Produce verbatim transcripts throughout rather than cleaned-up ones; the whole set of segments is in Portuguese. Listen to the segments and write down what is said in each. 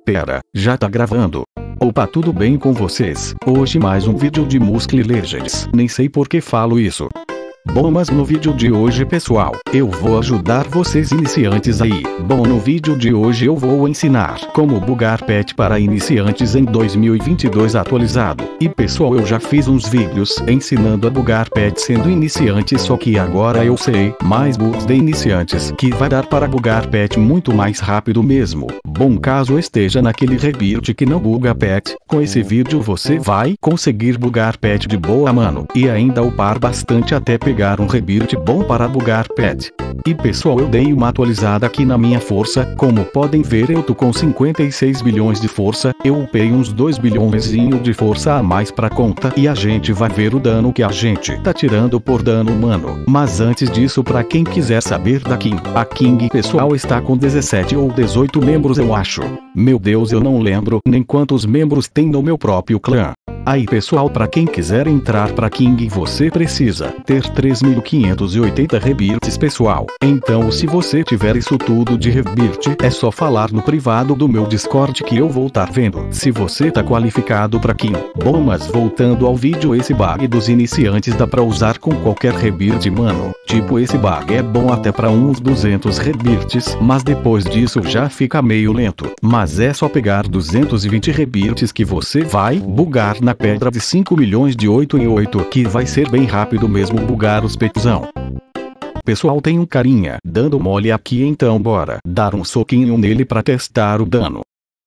Pera, já tá gravando. Opa, tudo bem com vocês? Hoje mais um vídeo de Muscle Legends. Nem sei por que falo isso. Bom, mas no vídeo de hoje, pessoal, eu vou ajudar vocês iniciantes aí. Bom, no vídeo de hoje eu vou ensinar como bugar pet para iniciantes em dois mil e vinte e dois atualizado. E pessoal, eu já fiz uns vídeos ensinando a bugar pet sendo iniciante, só que agora eu sei mais bugs de iniciantes que vai dar para bugar pet muito mais rápido mesmo. Bom, caso esteja naquele rebuild que não buga pet, com esse vídeo você vai conseguir bugar pet de boa, mano, e ainda upar bastante até pegar um rebuild bom para bugar pet. E pessoal, eu dei uma atualizada aqui na minha força, como podem ver eu tô com cinquenta e seis bilhões de força, eu upei uns dois bilhõezinho de força a mais pra conta e a gente vai ver o dano que a gente tá tirando por dano, mano. Mas antes disso, pra quem quiser saber da King, a King pessoal está com dezessete ou dezoito membros, eu acho. Meu Deus, eu não lembro nem quantos membros tem no meu próprio clã. Aí pessoal, pra quem quiser entrar pra King você precisa ter três mil quinhentos e oitenta rebuilds, pessoal. Então se você tiver isso tudo de rebuild, é só falar no privado do meu Discord que eu vou estar vendo se você tá qualificado pra King. Bom, mas voltando ao vídeo, esse bug dos iniciantes dá pra usar com qualquer rebuild, mano. Tipo, esse bug é bom até pra uns duzentos rebuilds, mas depois disso já fica meio lento. Mas é só pegar duzentos e vinte rebuilds que você vai bugar na pedra de cinco milhões de oito em oito, que vai ser bem rápido mesmo bugar os petzão. Pessoal, tem um carinha dando mole aqui, então bora dar um soquinho nele pra testar o dano.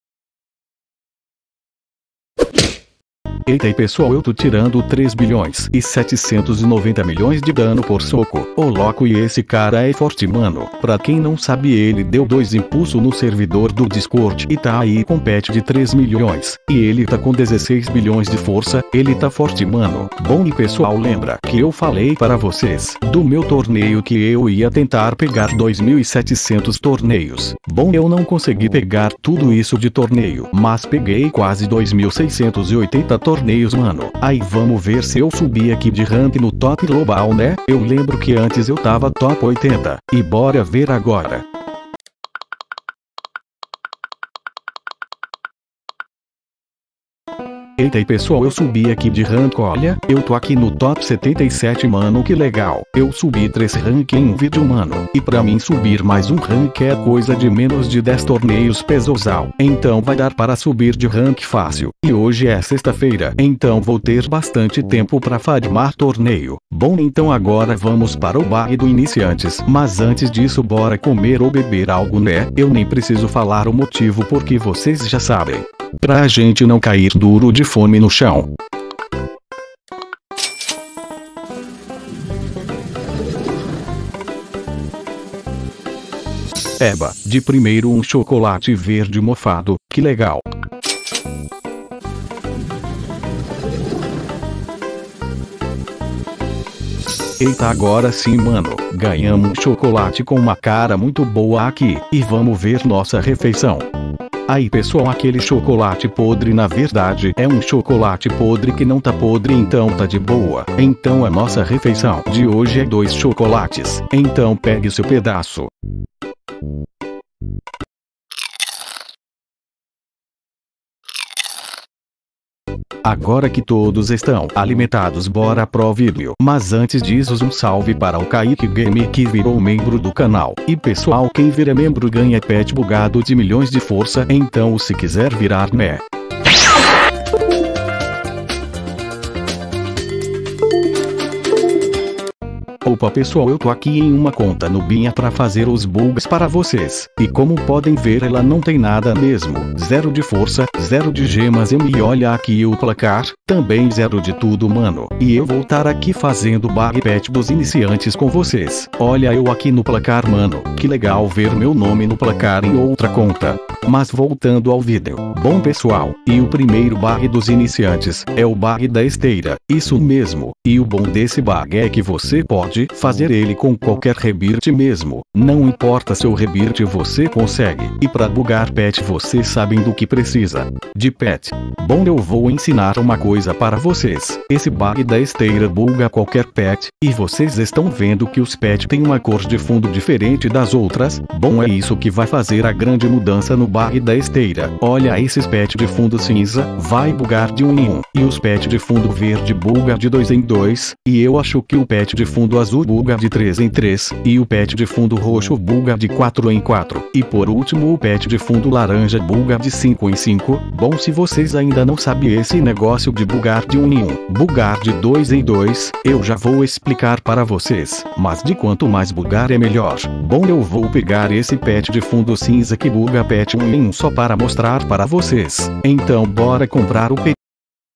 Eita, e pessoal, eu tô tirando três bilhões e setecentos e noventa milhões de dano por soco. Ô louco, e esse cara é forte, mano. Pra quem não sabe, ele deu dois impulsos no servidor do Discord e tá aí com pet de três milhões. E ele tá com dezesseis bilhões de força, ele tá forte, mano. Bom, e pessoal, lembra que eu falei para vocês do meu torneio que eu ia tentar pegar dois mil e setecentos torneios. Bom, eu não consegui pegar tudo isso de torneio, mas peguei quase dois mil seiscentos e oitenta torneios. torneios, mano. Aí vamos ver se eu subi aqui de rank no top global, né? Eu lembro que antes eu tava top oitenta. E bora ver agora. Eita, e pessoal, eu subi aqui de rank, olha, eu tô aqui no top setenta e sete, mano, que legal. Eu subi três rank em um vídeo, mano, e pra mim subir mais um rank é coisa de menos de dez torneios pesosal. Então vai dar para subir de rank fácil. E hoje é sexta-feira, então vou ter bastante tempo pra farmar torneio. Bom, então agora vamos para o bug do iniciantes, mas antes disso bora comer ou beber algo, né? Eu nem preciso falar o motivo porque vocês já sabem. Pra gente não cair duro de fome no chão. Eba, de primeiro um chocolate verde mofado, que legal. Eita, agora sim, mano, ganhamos um chocolate com uma cara muito boa aqui, e vamos ver nossa refeição. Aí pessoal, aquele chocolate podre na verdade é um chocolate podre que não tá podre, então tá de boa. Então a nossa refeição de hoje é dois chocolates, então pegue seu pedaço. Agora que todos estão alimentados, bora pro vídeo. Mas antes disso, um salve para o Kaique Game, que virou membro do canal. E pessoal, quem vira membro ganha pet bugado de milhões de força, então se quiser virar, né? Opa pessoal, eu tô aqui em uma conta Nubinha pra fazer os bugs para vocês. E como podem ver, ela não tem nada mesmo. Zero de força, zero de gemas, e olha aqui o placar, também zero de tudo, mano. E eu vou estar aqui fazendo bug pet dos iniciantes com vocês. Olha eu aqui no placar, mano. Que legal ver meu nome no placar em outra conta. Mas voltando ao vídeo. Bom pessoal, e o primeiro bug dos iniciantes é o bug da esteira. Isso mesmo. E o bom desse bug é que você pode pode fazer ele com qualquer rebirth mesmo. Não importa seu rebirth, você consegue. E pra bugar pet vocês sabem do que precisa. De pet. Bom, eu vou ensinar uma coisa para vocês. Esse bug da esteira buga qualquer pet, e vocês estão vendo que os pets têm uma cor de fundo diferente das outras. Bom, é isso que vai fazer a grande mudança no bug da esteira. Olha, esses pets de fundo cinza vai bugar de um em um, e os pets de fundo verde buga de dois em dois, e eu acho que o pet de fundo azul buga de três em três, e o pet de fundo roxo buga de quatro em quatro, e por último o pet de fundo laranja buga de cinco em cinco. Bom, se vocês ainda não sabem esse negócio de bugar de um em um, bugar de dois em dois, eu já vou explicar para vocês, mas de quanto mais bugar é melhor. Bom, eu vou pegar esse pet de fundo cinza que buga pet um em um só para mostrar para vocês. Então bora comprar o pet.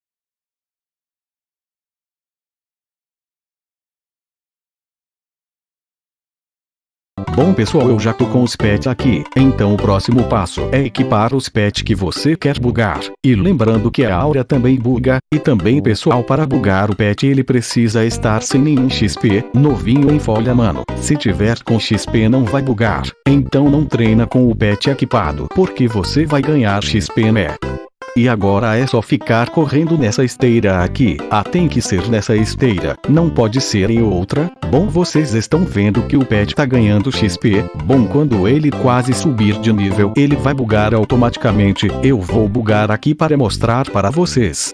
Bom pessoal, eu já tô com os pets aqui, então o próximo passo é equipar os pets que você quer bugar. E lembrando que a aura também buga, e também pessoal, para bugar o pet ele precisa estar sem nenhum X P, novinho em folha mano. Se tiver com X P não vai bugar, então não treina com o pet equipado, porque você vai ganhar X P, né? E agora é só ficar correndo nessa esteira aqui. Ah, tem que ser nessa esteira, não pode ser em outra. Bom, vocês estão vendo que o pet tá ganhando X P. Bom, quando ele quase subir de nível, ele vai bugar automaticamente. Eu vou bugar aqui para mostrar para vocês.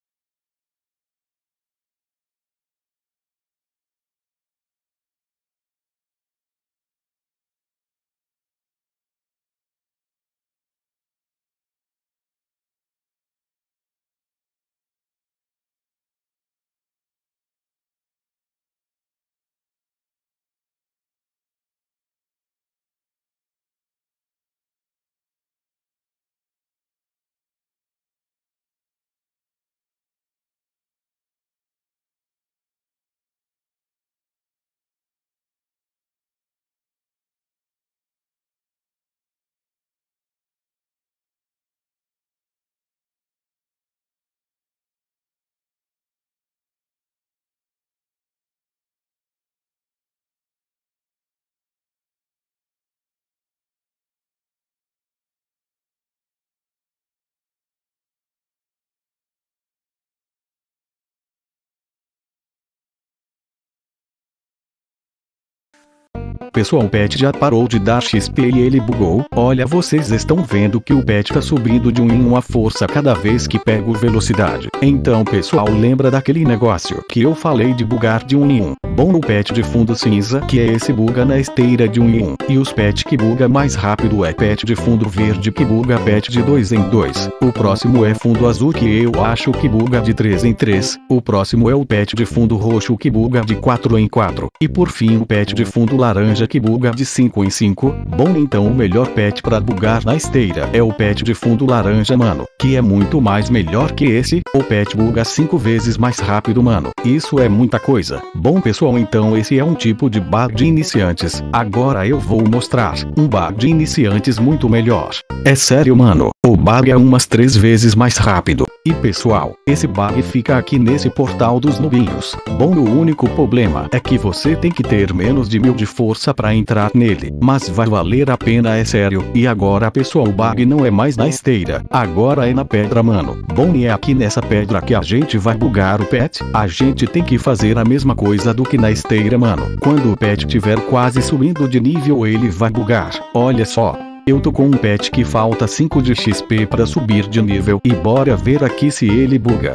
Pessoal, o pet já parou de dar X P e ele bugou. Olha, vocês estão vendo que o pet tá subindo de um em um a força cada vez que pego velocidade. Então pessoal, lembra daquele negócio que eu falei de bugar de um em um? Bom, o pet de fundo cinza, que é esse, buga na esteira de um em um. E os pet que buga mais rápido é pet de fundo verde, que buga pet de dois em dois. O próximo é fundo azul, que eu acho que buga de três em três. O próximo é o pet de fundo roxo, que buga de quatro em quatro. E por fim o pet de fundo laranja, que buga de cinco em cinco. Bom, então o melhor pet para bugar na esteira é o pet de fundo laranja, mano, que é muito mais melhor que esse. O pet buga cinco vezes mais rápido, mano. Isso é muita coisa. Bom pessoal, então esse é um tipo de bug de iniciantes. Agora eu vou mostrar um bug de iniciantes muito melhor. É sério, mano, o bug é umas três vezes mais rápido. E pessoal, esse bug fica aqui nesse portal dos nubinhos. Bom, o único problema é que você tem que ter menos de mil de força para entrar nele, mas vai valer a pena, é sério. E agora pessoal, o bug não é mais na esteira, agora é na pedra, mano. Bom, e é aqui nessa pedra que a gente vai bugar o pet. A gente tem que fazer a mesma coisa do que na esteira, mano. Quando o pet tiver quase subindo de nível, ele vai bugar. Olha só, eu tô com um pet que falta cinco de X P para subir de nível, e bora ver aqui se ele buga.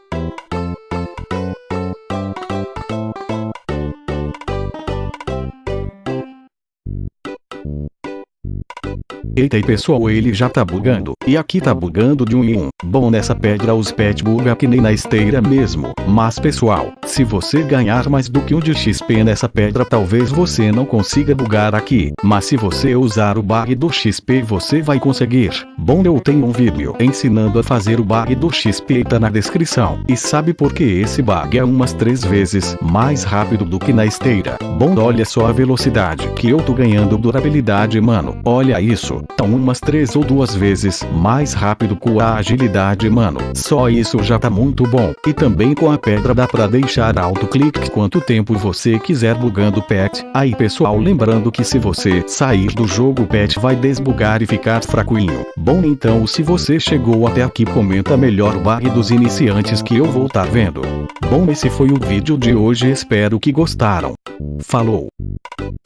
Eita, e pessoal, ele já tá bugando. E aqui tá bugando de um em um. Bom, nessa pedra os pet buga que nem na esteira mesmo. Mas pessoal, se você ganhar mais do que um de X P nessa pedra, talvez você não consiga bugar aqui. Mas se você usar o bug do X P, você vai conseguir. Bom, eu tenho um vídeo ensinando a fazer o bug do X P, tá na descrição. E sabe por que esse bug é umas três vezes mais rápido do que na esteira? Bom, olha só a velocidade que eu tô ganhando, durabilidade, mano. Olha isso. Então umas três ou duas vezes mais rápido com a agilidade, mano. Só isso já tá muito bom. E também com a pedra dá pra deixar autoclick quanto tempo você quiser bugando o pet. Aí pessoal, lembrando que se você sair do jogo o pet vai desbugar e ficar fraquinho. Bom, então se você chegou até aqui, comenta melhor o bug dos iniciantes que eu vou tá vendo. Bom, esse foi o vídeo de hoje, espero que gostaram. Falou!